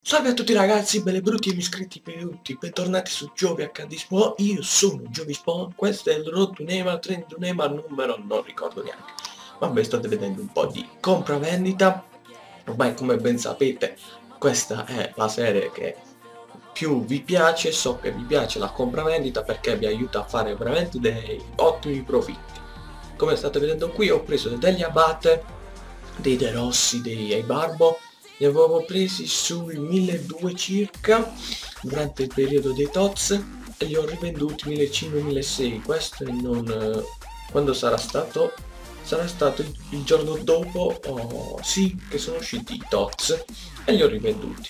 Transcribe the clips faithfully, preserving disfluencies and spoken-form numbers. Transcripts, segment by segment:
Salve a tutti ragazzi, belli brutti e iscritti per tutti, bentornati su Giovi acca di Spo, io sono Giovi Spo, questo è il Road to Neymar, Trend to Neymar numero, non ricordo neanche. Vabbè, state vedendo un po' di compravendita, ormai come ben sapete questa è la serie che più vi piace, so che vi piace la compravendita perché vi aiuta a fare veramente dei ottimi profitti. Come state vedendo qui ho preso degli Abate, dei De Rossi, dei Eibarbo. Li avevo presi sui milleduecento circa durante il periodo dei T O T S e li ho rivenduti millecinquecento milleseicento. Questo non... quando sarà stato? Sarà stato il, il giorno dopo, oh, sì, che sono usciti i T O T S e li ho rivenduti.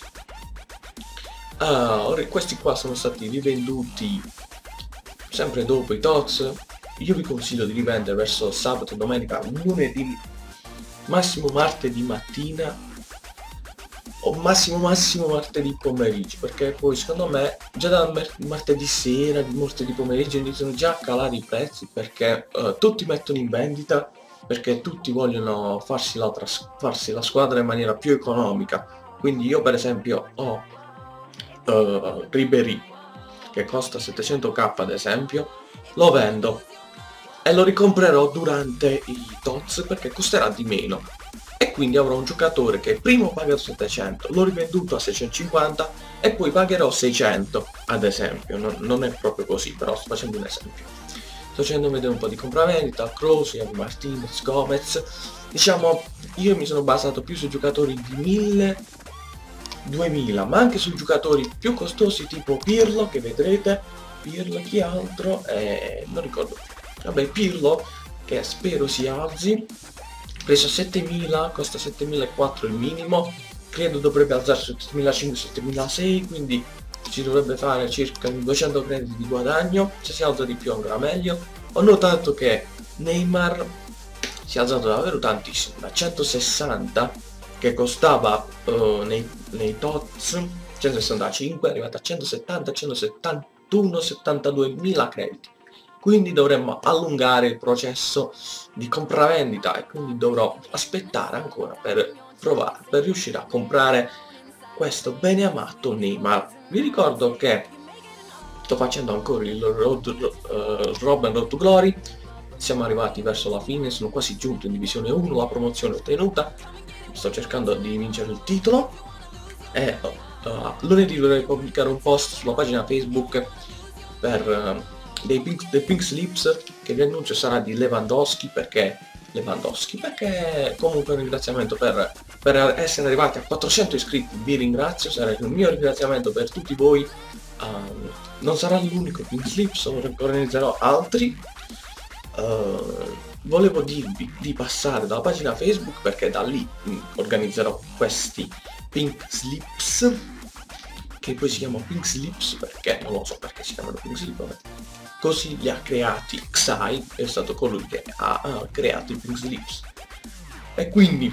Ah, ora, questi qua sono stati rivenduti sempre dopo i T O T S. Io vi consiglio di rivendere verso sabato, domenica, lunedì, massimo martedì mattina o massimo massimo martedì pomeriggio, perché poi secondo me già dal martedì sera, di martedì pomeriggio iniziano già a calare i prezzi perché uh, tutti mettono in vendita, perché tutti vogliono farsi la, farsi la squadra in maniera più economica. Quindi io per esempio ho uh, Ribéry che costa settecento k ad esempio, lo vendo e lo ricomprerò durante i T O T S perché costerà di meno. E quindi avrò un giocatore che prima ho pagato settecento, l'ho rivenduto a seicentocinquanta e poi pagherò seicento, ad esempio. Non, non è proprio così, però sto facendo un esempio. Sto facendo vedere un po' di compravendita, Kroos, Javi Martinez, Gomez. Diciamo, io mi sono basato più su giocatori di mille, duemila, ma anche su giocatori più costosi tipo Pirlo, che vedrete. Pirlo, chi altro? Eh, non ricordo. Vabbè, Pirlo, che spero si alzi. Preso settemila, costa settemilaquattrocento il minimo, credo dovrebbe alzarsi a settemilacinquecento settemilasei, quindi ci dovrebbe fare circa duecento crediti di guadagno. Se si alza di più ancora meglio. Ho notato che Neymar si è alzato davvero tantissimo, da centosessanta che costava uh, nei, nei T O T S, centosessantacinque, è arrivato a centosettanta, centosettantuno, settantaduemila crediti. Quindi dovremmo allungare il processo di compravendita e quindi dovrò aspettare ancora per provare, per riuscire a comprare questo bene amato Neymar. Vi ricordo che sto facendo ancora il Road, uh, Robben Road to Glory, siamo arrivati verso la fine, sono quasi giunto in divisione uno, la promozione ottenuta, sto cercando di vincere il titolo e uh, lunedì dovrei pubblicare un post sulla pagina Facebook per... Uh, Dei pink, dei pink slips che vi annuncio sarà di Lewandowski. Perché Lewandowski? Perché comunque un ringraziamento per, per essere arrivati a quattrocento iscritti, vi ringrazio, sarà il mio ringraziamento per tutti voi. Um, non sarà l'unico pink slips, organizzerò altri. Uh, volevo dirvi di passare dalla pagina Facebook perché da lì mh, organizzerò questi pink slips, che poi si chiamano pink slips perché non lo so perché si chiamano pink slips, vabbè. Così li ha creati Xai, è stato colui che ha, ha creato i pink slips. E quindi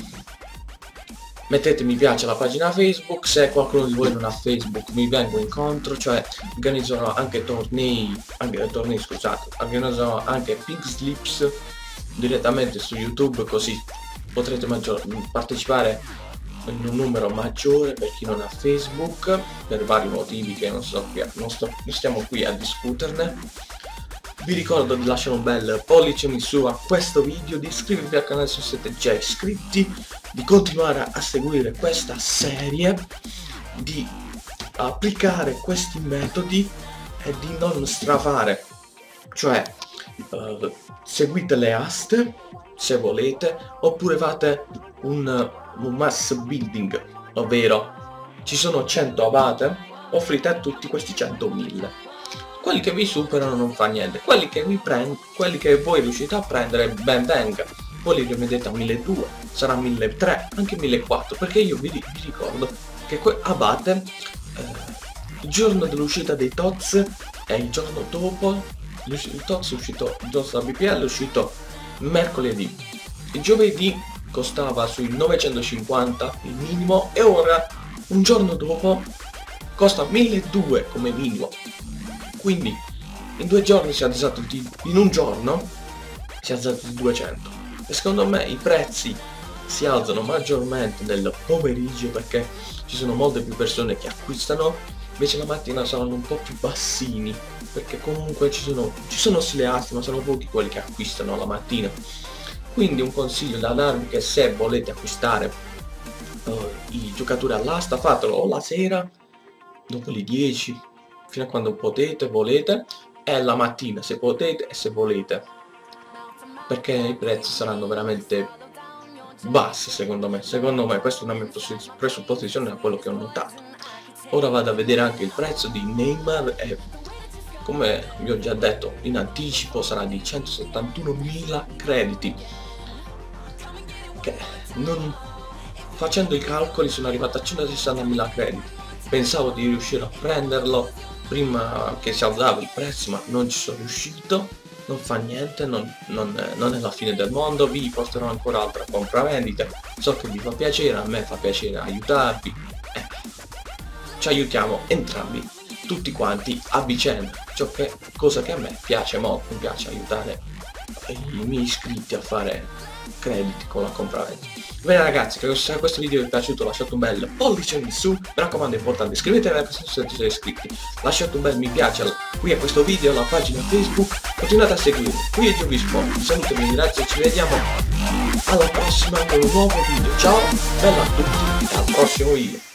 mettete mi piace alla pagina Facebook. Se qualcuno di voi non ha Facebook mi vengo incontro, cioè organizzerò anche tornei, anche tornei scusate, organizzerò anche pink slips direttamente su YouTube, così potrete maggior, partecipare in un numero maggiore per chi non ha Facebook, per vari motivi che non, so qui, non, sto, non stiamo qui a discuterne. Vi ricordo di lasciare un bel pollice in su a questo video, di iscrivervi al canale se siete già iscritti, di continuare a seguire questa serie, di applicare questi metodi e di non strafare, cioè uh, seguite le aste se volete, oppure fate un, un mass building, ovvero ci sono cento abate, offrite a tutti questi cento mille. Quelli che vi superano non fa niente, quelli che vi prend quelli che voi riuscite a prendere ben venga. Voi li rimettete a milleduecento, sarà milletrecento, anche millequattrocento, perché io vi, vi ricordo che Abate eh, il giorno dell'uscita dei T O T S e il giorno dopo il T O T S è uscito, il giorno della B P L è uscito mercoledì, il giovedì costava sui novecentocinquanta il minimo e ora un giorno dopo costa milleduecento come minimo. Quindi in due giorni si è alzato di, in un giorno si è alzato di duecento, e secondo me i prezzi si alzano maggiormente nel pomeriggio perché ci sono molte più persone che acquistano, invece la mattina saranno un po' più bassini perché comunque ci sono, ci sono sì le aste, ma sono pochi quelli che acquistano la mattina. Quindi un consiglio da darvi che se volete acquistare uh, i giocatori all'asta, fatelo o la sera dopo le dieci fino a quando potete, volete, e la mattina se potete e se volete, perché i prezzi saranno veramente bassi secondo me. Secondo me questa è una mia presupposizione da quello che ho notato. Ora vado a vedere anche il prezzo di Neymar e, come vi ho già detto in anticipo, sarà di centosettantunomila crediti, che non, facendo i calcoli sono arrivato a centosessantamila crediti. Pensavo di riuscire a prenderlo prima che si alzava il prezzo, ma non ci sono riuscito. Non fa niente, non, non, non è la fine del mondo, vi posterò ancora altra compravendita. So che vi fa piacere, a me fa piacere aiutarvi, eh, ci aiutiamo entrambi, tutti quanti a vicenda, ciò che, cosa che a me piace molto, mi piace aiutare i miei iscritti a fare crediti con la compravendita. Bene ragazzi, se questo video vi è piaciuto lasciate un bel pollice in su, mi raccomando è importante iscrivetevi anche se non siete iscritti, lasciate un bel mi piace qui a questo video, alla pagina Facebook, continuate a seguirmi, qui è Giovisport, saluto, vi ringrazio e ci vediamo alla prossima con un nuovo video, ciao, bella a tutti e al prossimo video.